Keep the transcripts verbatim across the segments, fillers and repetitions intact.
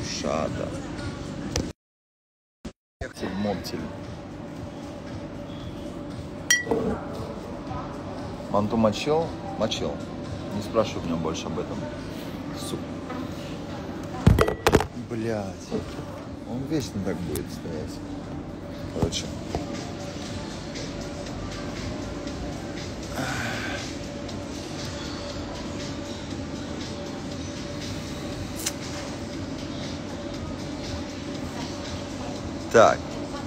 Шата. Моптель. Манту мочил? Мочил. Не спрашивай меня больше об этом. Сука. Блять. Он вечно так будет стоять. Короче. Так.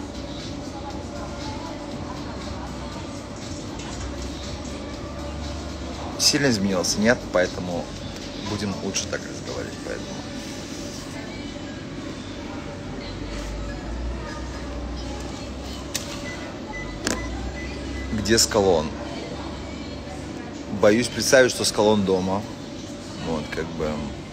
Сильно изменился? Нет, поэтому будем лучше так разговаривать, поэтому. Где Скалон? Боюсь представить, что Скалон дома. Вот, как бы.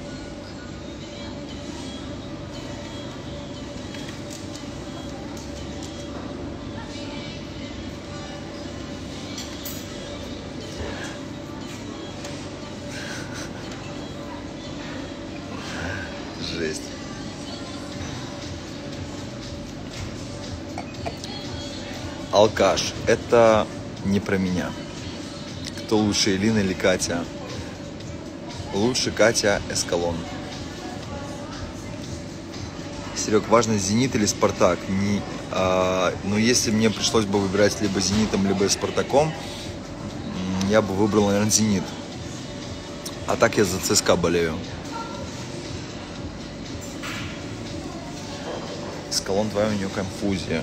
Жесть. Алкаш. Это не про меня. Кто лучше, Элина или Катя? Лучше Катя Эскалон. Серег, важно, Зенит или Спартак? Не, а, но если мне пришлось бы выбирать либо Зенитом, либо Спартаком, я бы выбрал, наверное, Зенит. А так я за ЦСКА болею. Эскалон, твоя у нее конфузия.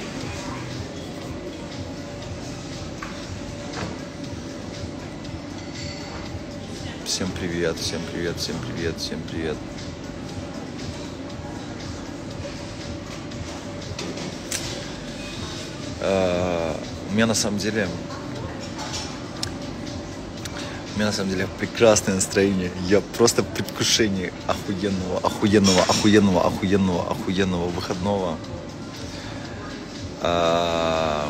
Всем привет, всем привет, всем привет, всем привет. Uh, у меня на самом деле, у меня на самом деле прекрасное настроение. Я просто в предвкушении охуенного, охуенного, охуенного, охуенного, охуенного выходного. Uh,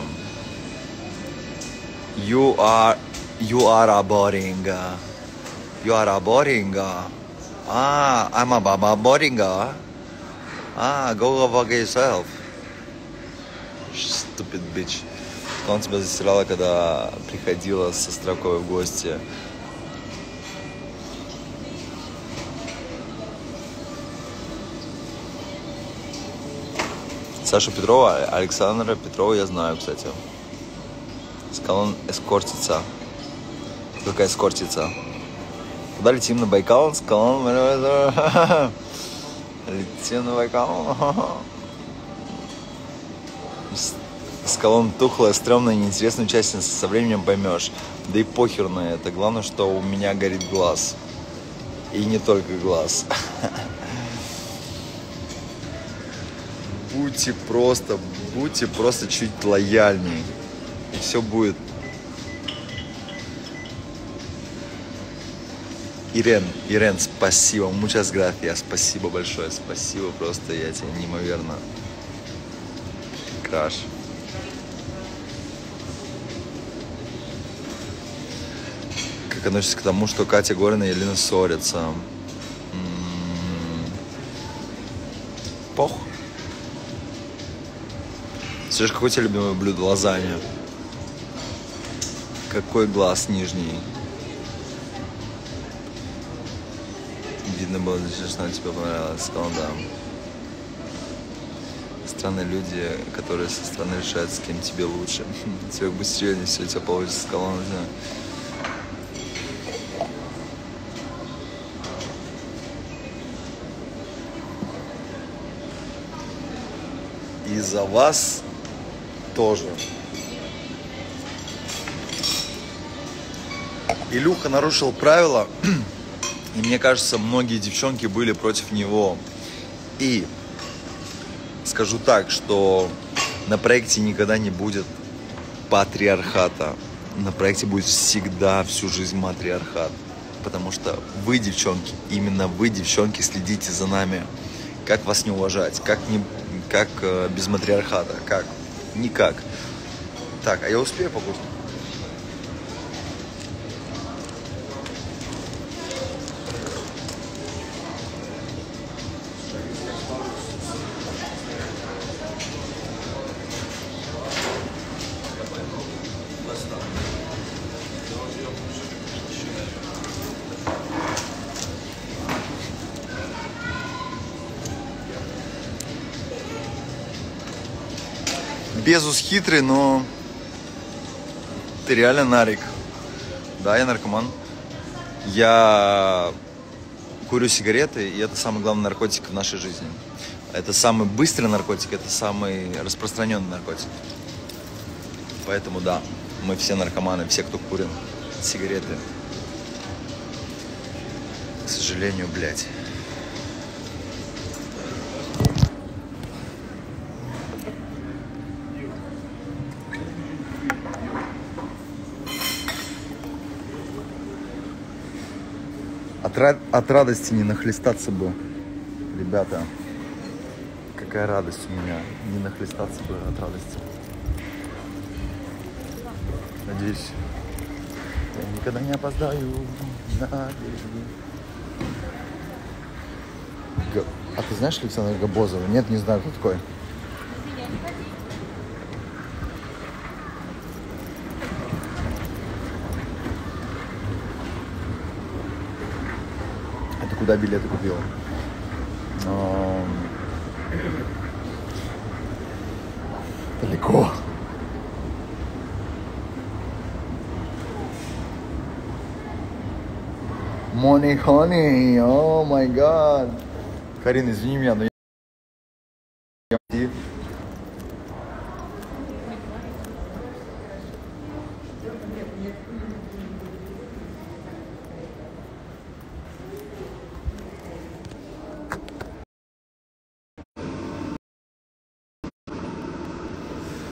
you are, you are a boring. You are a boring. Ah, I'm a baba boring. Ah, go fuck yourself. Stupid bitch. Он тебя засирала, когда приходила со Строковой в гости. Саша Петрова, Александра Петрова я знаю, кстати. Скалон эскортица. Какая эскортица? Куда летим, на Байкал? Скалон... Летим на Байкал. Скалон тухлая, стрёмная, неинтересная участница. Со временем поймешь. Да и похер на это. Главное, что у меня горит глаз. И не только глаз. Будьте просто, будьте просто чуть лояльней. И все будет. Ирен, Ирен, спасибо, muchas gracias, спасибо большое, спасибо, просто я тебе неимоверно. Краш. Как относишься к тому, что Катя Горина и Елена ссорятся? М-м-м. Пох. Слышь, какое у тебя любимое блюдо? Лазанья. Какой глаз нижний? Видно было, что тебе понравилось. Сказал, да. Странные люди, которые со стороны решают, с кем тебе лучше. Тебе бы серьезнее, все у тебя получится. Сказал, и за вас тоже. Илюха нарушил правила. И мне кажется, многие девчонки были против него. И скажу так, что на проекте никогда не будет патриархата. На проекте будет всегда, всю жизнь матриархат. Потому что вы, девчонки, именно вы, девчонки, следите за нами. Как вас не уважать? Как, не, как э, без матриархата? Как? Никак. Так, а я успею покушать? Безус хитрый, но ты реально нарик. Да, я наркоман. Я курю сигареты, и это самый главный наркотик в нашей жизни. Это самый быстрый наркотик, это самый распространенный наркотик. Поэтому да, мы все наркоманы, все, кто курит сигареты. К сожалению, блядь. От, ра- от радости не нахлестаться бы, ребята. Какая радость у меня, не нахлестаться бы от радости. Надеюсь, я никогда не опоздаю на берегу. Г- А ты знаешь Александра Габозова? Нет, не знаю, кто такой. А ты куда билеты купила? Ам, Далеко. Money Honey, о май гад. Карин, извини меня, но